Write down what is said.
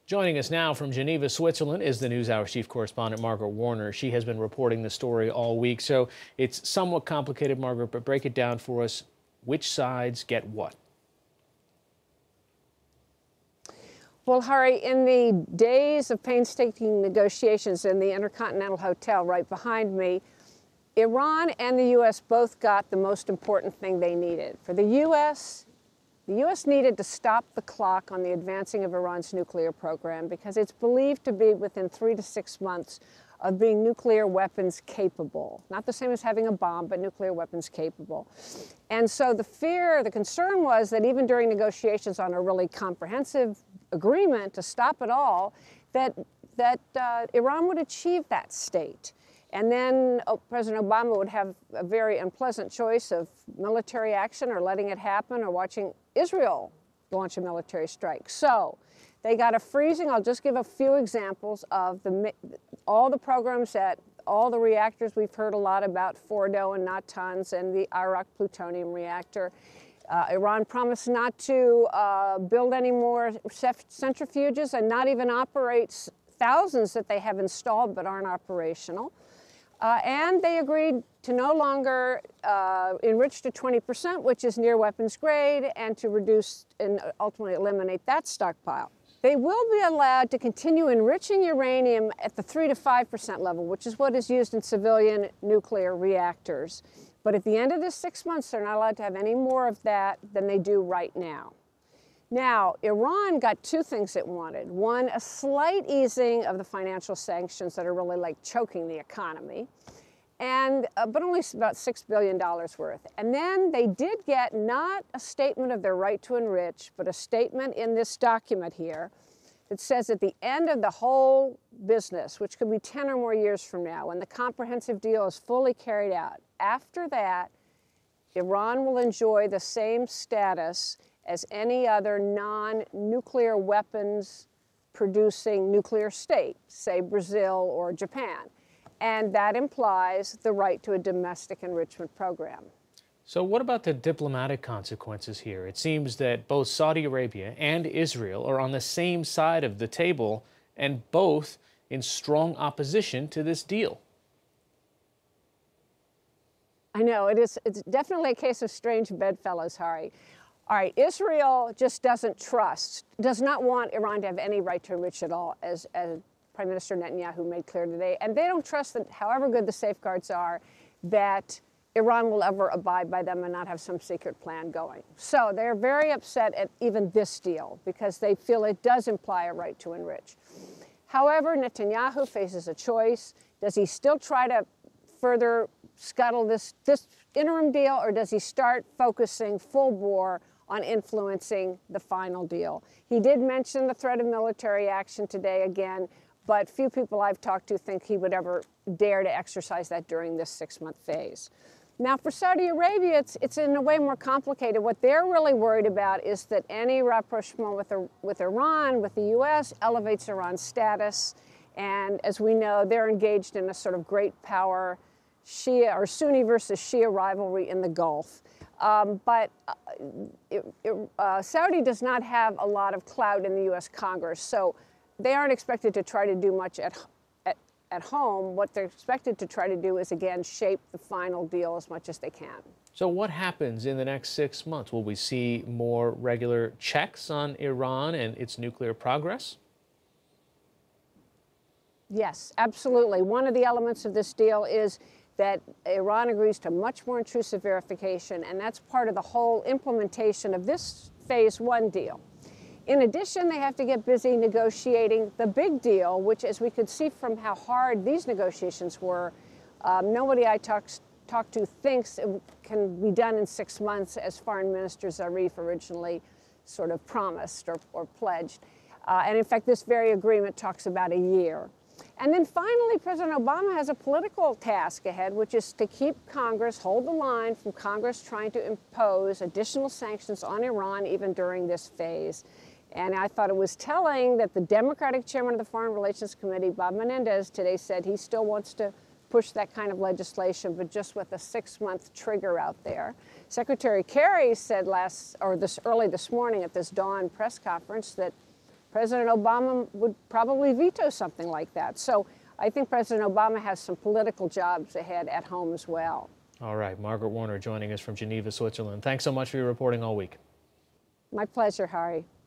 Joining us now from Geneva, Switzerland, is the NewsHour chief correspondent, Margaret Warner. She has been reporting the story all week, so it's somewhat complicated, Margaret, but break it down for us. Which sides get what? Well, Hari, in the days of painstaking negotiations in the Intercontinental Hotel right behind me, Iran and the U.S. both got the most important thing they needed. For the U.S. needed to stop the clock on the advancing of Iran's nuclear program because it's believed to be within 3 to 6 months of being nuclear weapons capable. Not the same as having a bomb, but nuclear weapons capable. And so the concern was that even during negotiations on a really comprehensive agreement to stop it all, that Iran would achieve that state. And then President Obama would have a very unpleasant choice of military action or letting it happen or watching Israel launch a military strike. So they got a freezing. I'll just give a few examples of all the programs all the reactors we've heard a lot about, Fordo and Natanz and the Iraq plutonium reactor. Iran promised not to build any more centrifuges and not even operate thousands that they have installed but aren't operational. And they agreed to no longer enrich to 20%, which is near weapons grade, and to reduce and ultimately eliminate that stockpile. They will be allowed to continue enriching uranium at the 3 to 5% level, which is what is used in civilian nuclear reactors. But at the end of this 6 months, they're not allowed to have any more of that than they do right now. Now, Iran got two things it wanted. One, a slight easing of the financial sanctions that are really like choking the economy, but only about $6 billion worth. And then they did get not a statement of their right to enrich, but a statement in this document here that says at the end of the whole business, which could be 10 or more years from now, when the comprehensive deal is fully carried out, after that, Iran will enjoy the same status as any other non-nuclear weapons producing nuclear state, say Brazil or Japan. And that implies the right to a domestic enrichment program. So what about the diplomatic consequences here? It seems that both Saudi Arabia and Israel are on the same side of the table and both in strong opposition to this deal. I know, it's definitely a case of strange bedfellows, Hari. All right, Israel just does not want Iran to have any right to enrich at all, as Prime Minister Netanyahu made clear today. And they don't trust that, however good the safeguards are, that Iran will ever abide by them and not have some secret plan going. So they're very upset at even this deal because they feel it does imply a right to enrich. However, Netanyahu faces a choice. Does he still try to further scuttle this interim deal, or does he start focusing full bore on influencing the final deal? He did mention the threat of military action today again, but few people I've talked to think he would ever dare to exercise that during this 6-month phase. Now, for Saudi Arabia, it's in a way more complicated. What they're really worried about is that any rapprochement with Iran, with the U.S., elevates Iran's status. And as we know, they're engaged in a sort of great power Shia or Sunni versus Shia rivalry in the Gulf. Saudi does not have a lot of clout in the U.S. Congress, so they aren't expected to try to do much at home. What they're expected to try to do is, again, shape the final deal as much as they can. So what happens in the next 6 months? Will we see more regular checks on Iran and its nuclear progress? Yes, absolutely. One of the elements of this deal is that Iran agrees to much more intrusive verification, and that's part of the whole implementation of this Phase 1 deal. In addition, they have to get busy negotiating the big deal, which, as we could see from how hard these negotiations were, nobody I talked to thinks it can be done in 6 months, as Foreign Minister Zarif originally sort of promised or pledged. And in fact, this very agreement talks about a year. And then finally, President Obama has a political task ahead, which is to keep Congress, hold the line from Congress trying to impose additional sanctions on Iran even during this phase. And I thought it was telling that the Democratic chairman of the Foreign Relations Committee, Bob Menendez, today said he still wants to push that kind of legislation, but just with a 6-month trigger out there. Secretary Kerry said early this morning at this dawn press conference that President Obama would probably veto something like that. So I think President Obama has some political jobs ahead at home as well. All right, Margaret Warner joining us from Geneva, Switzerland. Thanks so much for your reporting all week. My pleasure, Hari.